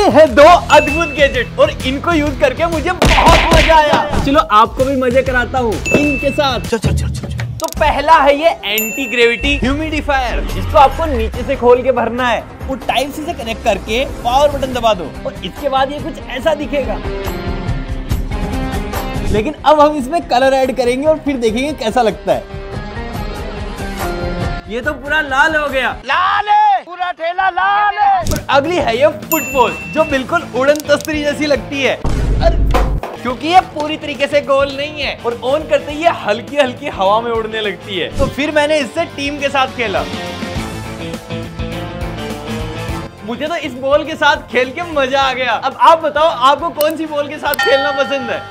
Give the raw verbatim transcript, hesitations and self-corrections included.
ये है दो अद्भुत गैजेट और इनको यूज करके मुझे बहुत मजा आया। चलो आपको भी मजे कराता हूँ इनके साथ। चल चल चल चल। तो पहला है ये एंटी ग्रेविटी ह्यूमिडिफायर, जिसको आपको नीचे से खोल के भरना है। वो टाइप सी से कनेक्ट करके पावर बटन दबा दो और इसके बाद ये कुछ ऐसा दिखेगा। लेकिन अब हम इसमें कलर ऐड करेंगे और फिर देखेंगे कैसा लगता है। ये तो पूरा लाल हो गया। लाल है, पूरा ठेला लाल है। और अगली है ये फुटबॉल, जो बिल्कुल उड़न तस्तरी जैसी लगती है। क्योंकि ये पूरी तरीके से गोल नहीं है और ऑन करते ही ये हल्की हल्की हवा में उड़ने लगती है। तो फिर मैंने इससे टीम के साथ खेला। मुझे तो इस बॉल के साथ खेल के मजा आ गया। अब आप बताओ आपको कौन सी बॉल के साथ खेलना पसंद है?